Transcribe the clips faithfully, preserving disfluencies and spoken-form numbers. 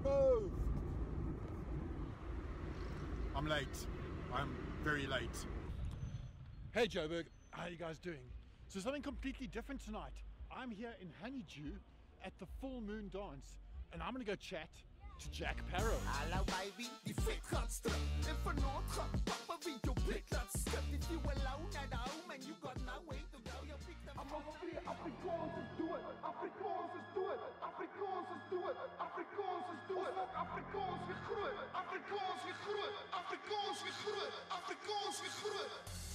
move. I'm late. I'm very late. Hey Joburg, how are you guys doing? So something completely different tonight. I'm here in Honeydew at the Full Moon Dance, and I'm gonna go chat to Jack Parow. Hallo baby, die fit gaat strip. En vanaand gaan papa wie jou blik laat skip. If you alone at home and you got no way to go, you pick them. I'm gonna say Afrikaans is dood, Afrikaans is dood, Afrikaans is dood, Afrikaans is dood. Afrikaans weer groot, Afrikaans weer groot, Afrikaans weer groot, Afrikaans weer groot.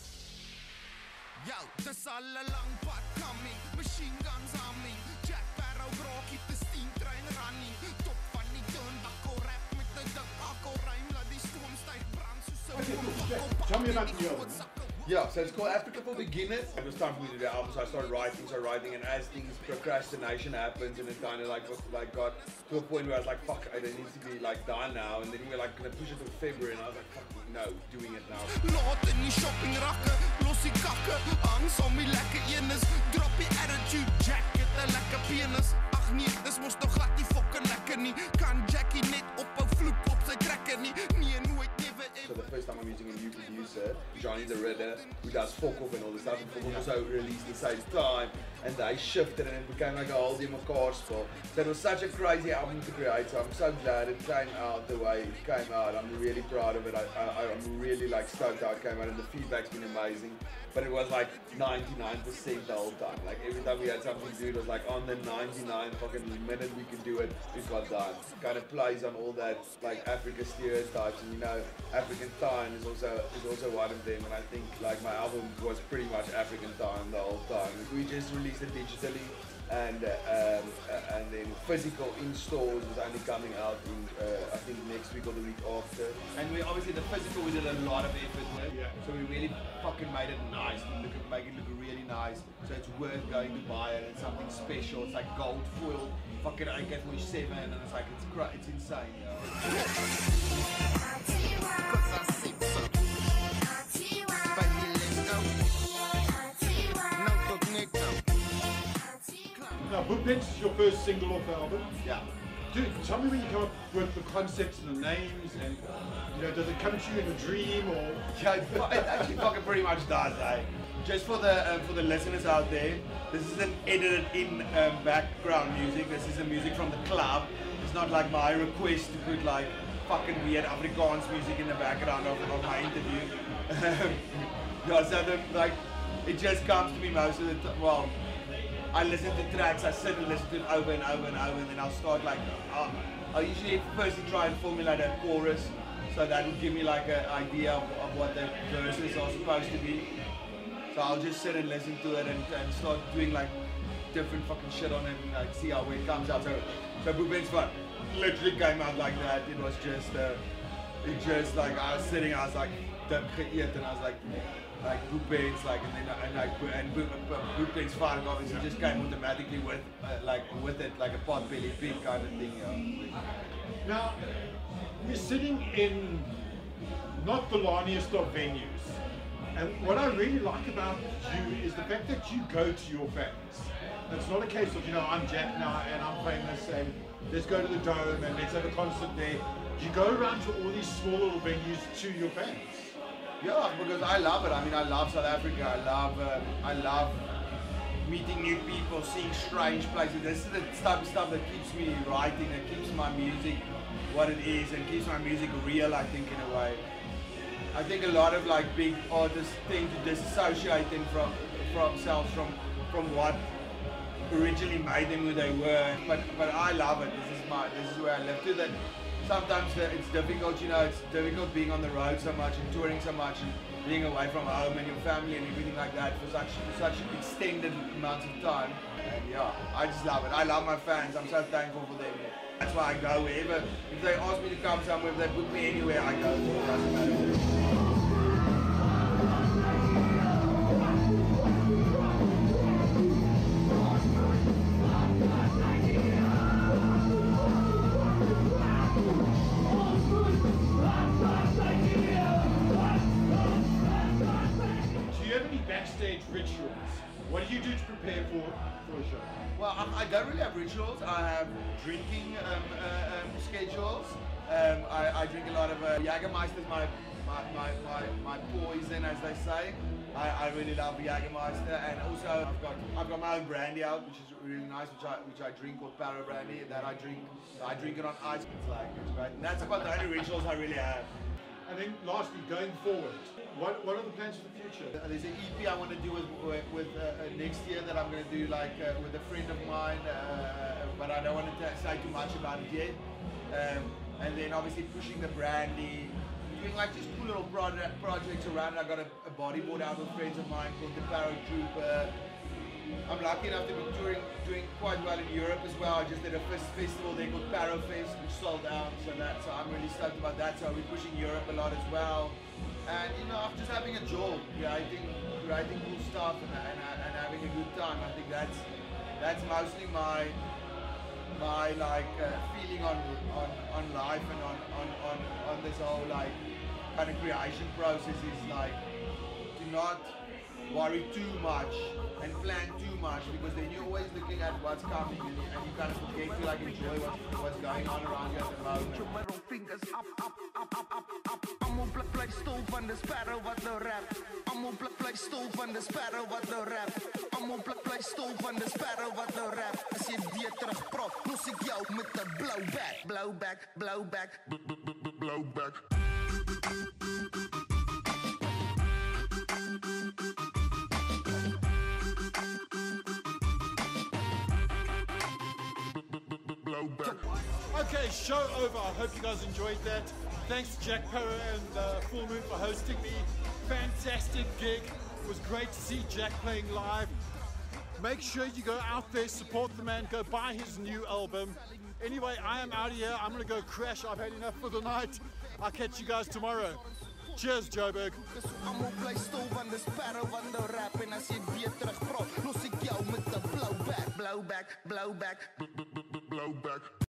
Yo, dis al 'n lang pad coming, machine guns humming, Jack Parow rock keep the steam train running. Top van die turnbakkel rap met 'n dik akkel rym, laat die stoom styf brand soos 'n boom. Tell me about the album. Yeah, so it's called Africa for Beginners. It was time for me to do the album, so I started writing, started writing, and as things, procrastination happens, and it kind of like was like got to a point where I was like, fuck, it needs to be like done now, and then we were like gonna push it to February, and I was like, fuck, no, doing it now. Laat in die shopping rakke, los die kakke, hang som die lekker enes, drop die attitude, Jack het 'n lekker penis. Ag nee, dis mos nog glad nie fucking lekker nie. Kan Jackie net ophou vloek op sy trekker nie? Nee, nooit, never ever. So the first time I'm using a new producer, Johnny the Ridder, who does folk off and all this stuff, and folk off also released at the same time, and they shifted and it became like a whole day McCar spell. So it was such a crazy album to create, so I'm so glad it came out the way it came out. I'm really proud of it. I, I, I'm really like stoked how it came out, and the feedback's been amazing. But it was like ninety-nine percent the whole time. Like every time we had something to do, it was like on the ninety-nine fucking minute we could do it, it got done. Kind of plays on all that like Africa stereotypes, and you know, African time is also is also one of them. And I think like my album was pretty much African time the whole time. We just released it digitally, and uh, um, uh, and then physical in stores is only coming out in uh, I think next week or the week after. And we obviously the physical we did a lot of effort with, Yeah. so we really fucking made it nice, and look, make it look really nice. So it's worth going to buy it. It's something special. It's like gold foil, fucking A K forty-seven, and it's like it's great. It's insane. You know? Now, Bootbench is your first single off the album. Yeah. Dude, tell me when you come up with the concepts and the names, and you know, does it come to you in a dream or? Yeah, it actually fucking pretty much does, eh? Just for the um, for the listeners out there, this isn't edited in um, background music. This is the music from the club. It's not like my request to put like fucking weird Afrikaans music in the background of, of my interview. Yeah, so the, like it just comes to me most of the time. Well, I listen to tracks, I sit and listen to it over and over and over, and then I'll start like, I'll, I'll usually first try and formulate a chorus, so that will give me like an idea of, of what the verses are supposed to be. So I'll just sit and listen to it and, and start doing like different fucking shit on it and like see how it comes out. So, so Bootbench Fun literally came out like that. It was just, uh, it just like, I was sitting, I was like, dim geëet, and I was like, like Bootbench, like, and then and like and Bootbench Fun obviously just came automatically with uh, like with it, like a pot-belly pig kind of thing. Yeah. Now, we're sitting in not the larniest of venues, and what I really like about you is the fact that you go to your fans. It's not a case of, you know, I'm Jack now and I'm famous and let's go to the Dome and let's have a concert there. You go around to all these small little venues to your fans. Yeah, because I love it. I mean, I love South Africa. I love, um, I love meeting new people, seeing strange places. This is the type of stuff that keeps me writing, that keeps my music what it is, and keeps my music real, I think, in a way. I think a lot of like big artists tend to disassociate them from, from themselves from, from what originally made them who they were. But, but I love it. This is my, this is where I live. To that. Sometimes it's difficult, you know, it's difficult being on the road so much and touring so much and being away from home and your family and everything like that for such for such extended amounts of time. And yeah, I just love it. I love my fans. I'm so thankful for them. That's why I go wherever. If they ask me to come somewhere, if they put me anywhere, I go. It doesn't matter. Backstage rituals. What do you do to prepare for, for a show? Well, I, I don't really have rituals. I have drinking um, uh, um, schedules. Um, I, I drink a lot of uh, Jägermeister is my my, my, my, my poison, as they say. I, I really love Jägermeister, and also I've got I've got my own brandy out, which is really nice, which I which I drink called Paro Brandy. That I drink I drink it on ice. It's like it's great. And that's about the only rituals I really have. And then lastly, going forward, what what are the plans for the future? Uh, There's an E P I want to do with with, with uh, uh, next year that I'm going to do like uh, with a friend of mine, uh, but I don't want to say too much about it yet. Um, and then obviously pushing the brandy, doing like just cool little project, projects around. I got a, a bodyboard out with friends of mine called the Paratrooper. I'm lucky enough to be touring, doing quite well in Europe as well. I just did a first festival there called Parofest, which sold out, so that so I'm really stoked about that. So we're pushing Europe a lot as well, and you know, I'm just having a job, creating, creating cool stuff and, and, and having a good time. I think that's that's mostly my my like uh, feeling on, on on life and on on on on this whole like kind of creation process is like do not worry too much and plan too much, because then you're always looking at what's coming and you, and you kind of forget to like enjoy what's, what's going on around you at the moment. Your middle fingers up, up, up, up, up, up. I'm op play stoel van de sparrow wat nou rap. I'm op play stoel van de sparrow wat nou rap. I'm op play stoel van de sparrow wat nou rap. As jy weer terugprop, los ek jou met 'n blowback, blowback, blowback, blowback. Okay, show over. I hope you guys enjoyed that. Thanks to Jack Paro and uh, Full Moon for hosting me. Fantastic gig. It was great to see Jack playing live. Make sure you go out there, support the man, go buy his new album. Anyway, I am out of here. I'm going to go crash. I've had enough for the night. I'll catch you guys tomorrow. Cheers, Joburg. I'm op play stoel van de sparrow wat nou rap. En as jy weer terugprop, los ek jou met 'n blowback, blowback, blowback, blowback.